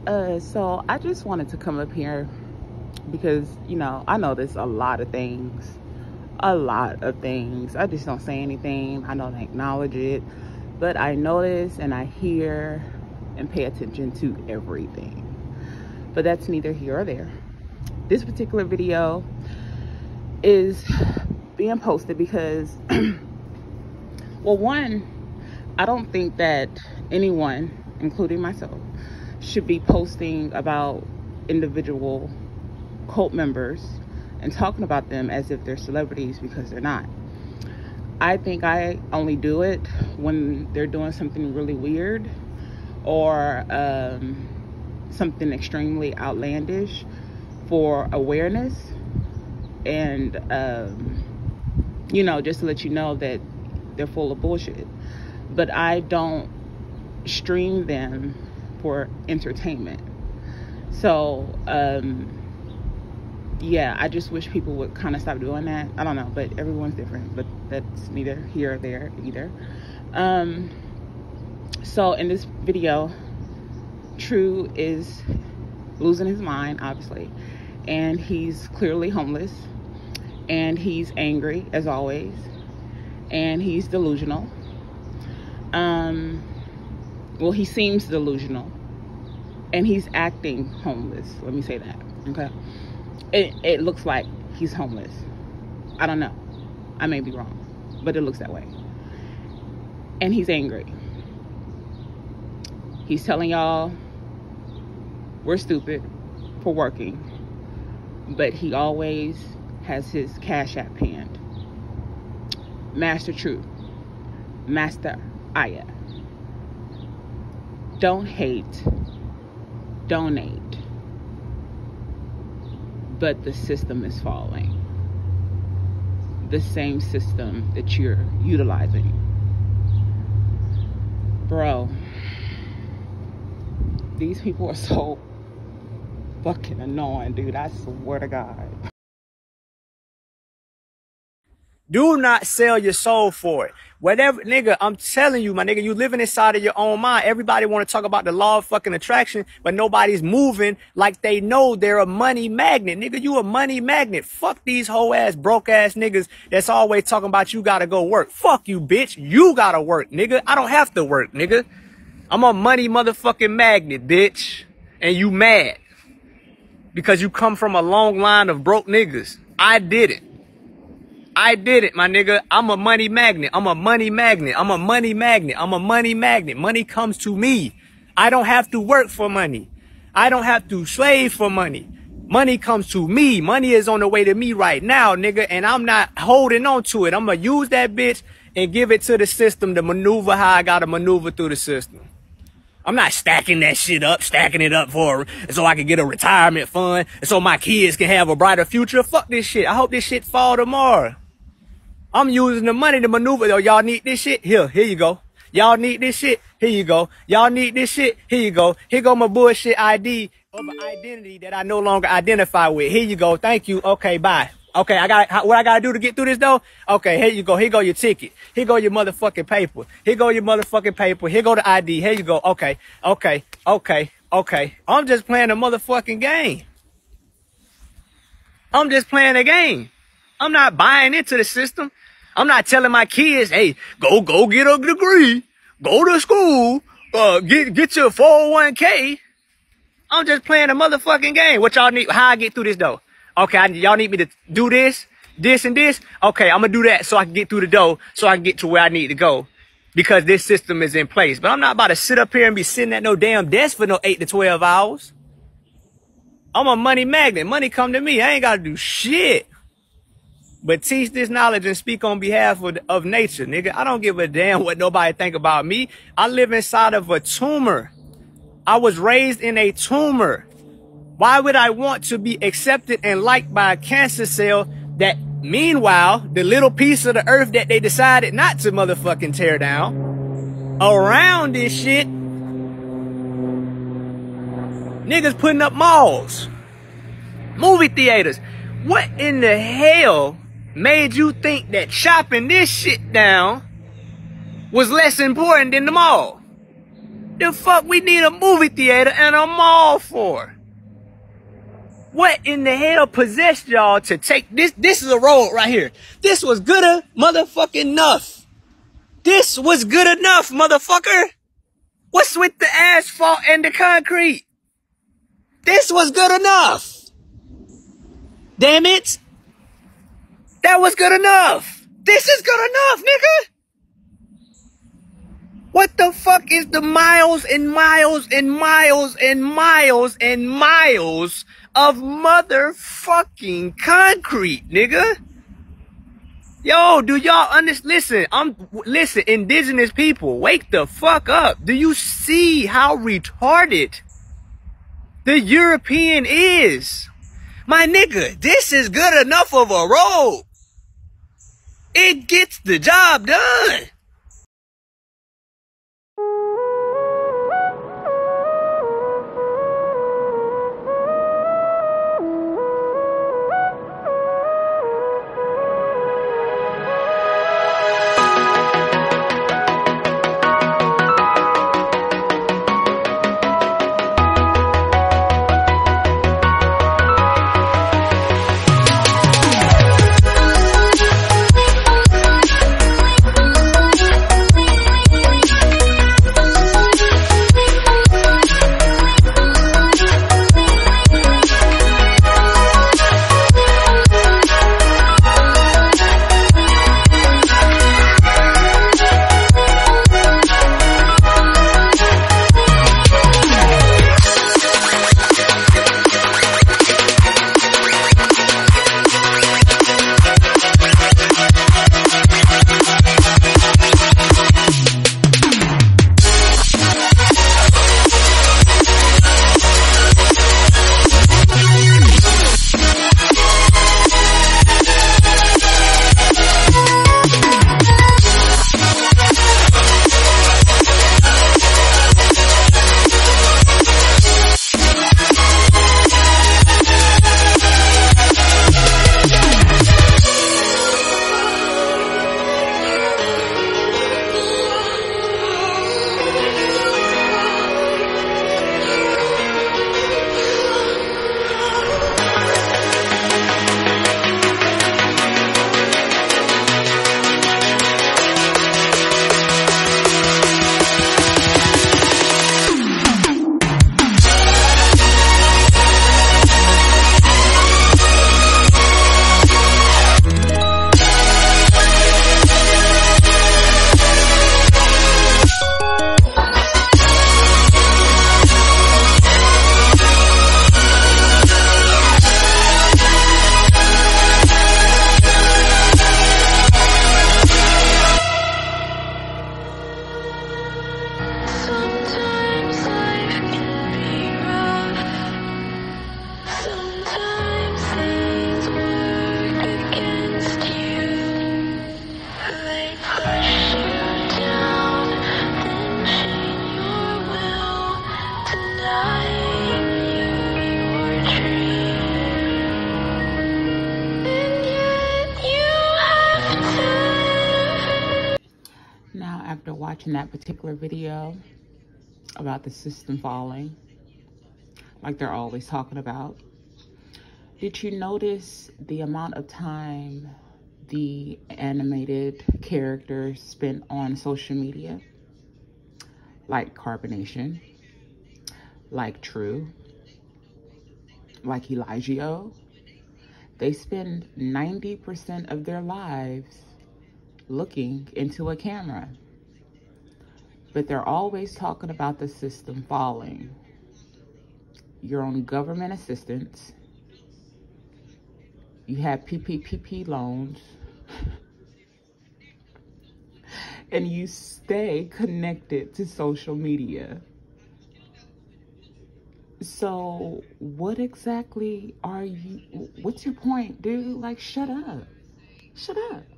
So I just wanted to come up here because, you know, I know there's a lot of things. I just don't say anything. I don't acknowledge it, but I notice and I hear and pay attention to everything. But that's neither here or there. This particular video is being posted because, well, one, I don't think that anyone, including myself, should be posting about individual cult members and talking about them as if they're celebrities, because they're not. I think I only do it when they're doing something really weird or something extremely outlandish for awareness and you know, just to let you know that they're full of bullshit. But I don't stream them for entertainment. So yeah, I just wish people would kind of stop doing that. I don't know, but everyone's different, but that's neither here or there either. So in this video, TRU is losing his mind, obviously, and he's clearly homeless, and he's angry as always, and he's delusional. Well, he seems delusional, and he's acting homeless. Let me say that, okay? It looks like he's homeless. I don't know. I may be wrong, but it looks that way. And he's angry. He's telling y'all we're stupid for working, but he always has his Cash App pinned. Master TRU. Master Aya. Don't hate. Donate. But the system is falling. The same system that you're utilizing. Bro, these people are so fucking annoying, dude. I swear to God. Do not sell your soul for it. Whatever, nigga, I'm telling you, my nigga, you living inside of your own mind. Everybody want to talk about the law of fucking attraction, but nobody's moving like they know they're a money magnet. Nigga, you a money magnet. Fuck these hoe ass, broke ass niggas that's always talking about you gotta go work. Fuck you, bitch. You gotta work, nigga. I don't have to work, nigga. I'm a money motherfucking magnet, bitch. And you mad because you come from a long line of broke niggas. I did it. I did it, my nigga. I'm a money magnet. I'm a money magnet. I'm a money magnet. I'm a money magnet. Money comes to me. I don't have to work for money. I don't have to slave for money. Money comes to me. Money is on the way to me right now, nigga, and I'm not holding on to it. I'm gonna use that bitch and give it to the system to maneuver how I gotta maneuver through the system. I'm not stacking that shit up, stacking it up so I can get a retirement fund, so my kids can have a brighter future. Fuck this shit. I hope this shit fall tomorrow. I'm using the money to maneuver. Yo, y'all need this shit? Here you go. Y'all need this shit? Here you go. Y'all need this shit? Here you go. Here go my bullshit ID of an identity that I no longer identify with. Here you go. Thank you. Okay, bye. Okay, what I gotta do to get through this though? Okay, here you go. Here go your ticket. Here go your motherfucking paper. Here go your motherfucking paper. Here go the ID. Here you go. Okay. I'm just playing a motherfucking game. I'm just playing a game. I'm not buying into the system. I'm not telling my kids, hey, go get a degree, go to school, get your 401k. I'm just playing a motherfucking game. What y'all need? How I get through this though? Okay, y'all need me to do this, and this. Okay, I'm gonna do that so I can get through the door, so I can get to where I need to go, because this system is in place. But I'm not about to sit up here and be sitting at no damn desk for no 8 to 12 hours. I'm a money magnet. Money come to me. I ain't gotta do shit but teach this knowledge and speak on behalf of nature, nigga. I don't give a damn what nobody think about me. I live inside of a tumor. I was raised in a tumor. Why would I want to be accepted and liked by a cancer cell that, meanwhile, the little piece of the earth that they decided not to motherfucking tear down, around this shit, niggas putting up malls, movie theaters. What in the hell made you think that chopping this shit down was less important than the mall? The fuck we need a movie theater and a mall for? What in the hell possessed y'all to take this? This is a road right here. This was good motherfucking enough. This was good enough, motherfucker. What's with the asphalt and the concrete? This was good enough. Damn it. That was good enough. This is good enough, nigga. What the fuck is the miles and miles and miles and miles and miles of motherfucking concrete, nigga? Yo, do y'all understand? Listen, indigenous people, wake the fuck up. Do you see how retarded the European is? My nigga, this is good enough of a road. It gets the job done. After watching that particular video about the system falling, like they're always talking about, did you notice the amount of time the animated characters spent on social media? Like Carbonation, like TRU, like Elijah. They spend 90% of their lives looking into a camera. But they're always talking about the system falling. You're on government assistance. You have PPP loans. And you stay connected to social media. So what exactly are you, what's your point, dude? Like, shut up. Shut up.